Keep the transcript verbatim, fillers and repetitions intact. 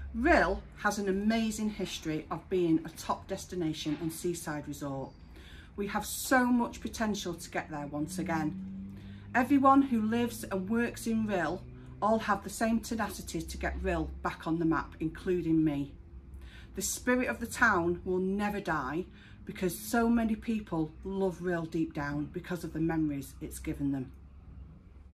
Rhyl has an amazing history of being a top destination and seaside resort. We have so much potential to get there once again. Everyone who lives and works in Rhyl all have the same tenacity to get Rhyl back on the map, including me. The spirit of the town will never die because so many people love Rhyl deep down because of the memories it's given them.